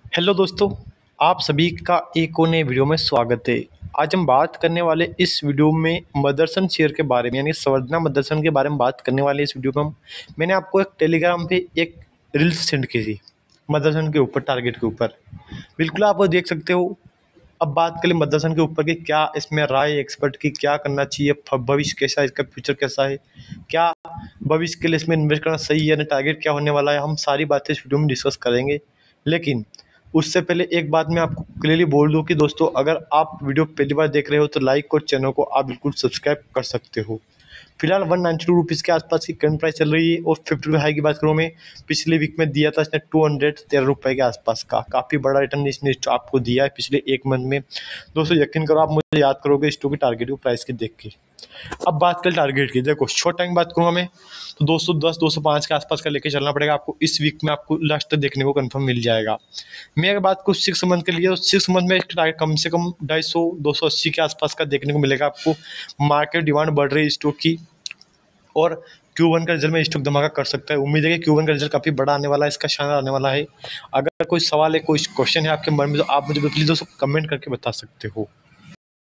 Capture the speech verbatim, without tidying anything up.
Hello दोस्तों, आप सभी का एक और नए वीडियो में स्वागत है। आज हम बात करने वाले इस वीडियो में मदरसन शेयर के बारे में, यानी संवर्धना मदरसन के बारे में बात करने वाले इस वीडियो में हम मैंने आपको एक टेलीग्राम पे एक रील्स सेंड की थी मदरसन के ऊपर, टारगेट के ऊपर। बिल्कुल आप वो देख सकते हो। अब बात करें मदरसन के ऊपर कि क्या इसमें राय एक्सपर्ट की, क्या करना चाहिए, फ- भविष्य कैसा है, इसका फ्यूचर कैसा है, क्या भविष्य के लिए इसमें इन्वेस्ट करना सही है, ना टारगेट क्या होने वाला है, हम सारी बातें इस वीडियो में डिस्कस करेंगे। लेकिन उससे पहले एक बात मैं आपको क्लियरली बोल दूं कि दोस्तों, अगर आप वीडियो पहली बार देख रहे हो तो लाइक और चैनल को आप बिल्कुल सब्सक्राइब कर सकते हो। फिलहाल वन नाइन्टी टू रुपीज़ के आसपास की करंट प्राइस चल रही है, और फिफ्टी रुपये हाई की बात करूँ मैं, पिछले वीक में दिया था इसने टू हंड्रेड तेरह रुपये के आसपास का। काफ़ी बड़ा रिटर्न इसने आपको दिया है पिछले एक मंथ में। दोस्तों यकीन करो, आप मुझे याद करोगे स्टॉक की टारगेट को प्राइस की देख के। अब बात करें टारगेट की, देखो शॉर्ट टाइम बात करूँगा मैं तो दो सौ दस दो सौ पाँच के आसपास का लेके चलना पड़ेगा आपको। इस वीक में आपको लास्ट देखने को कंफर्म मिल जाएगा। मैं अगर बात करूँ सिक्स मंथ के लिए, तो सिक्स मंथ में एक टारगेट कम से कम ढाई सौ दो सौ अस्सी के आसपास का देखने को मिलेगा आपको। मार्केट डिमांड बढ़ रही है स्टॉक की, और क्यू वन का रिजल्ट में स्टॉक धमाका कर सकता है। उम्मीद है कि क्यू वन का रिजल्ट काफ़ी बड़ा आने वाला है, इसका शानदार आने वाला है। अगर कोई सवाल है, कोई क्वेश्चन है आपके मन में, तो आप मुझे प्लीज़ दोस्तों कमेंट करके बता सकते हो।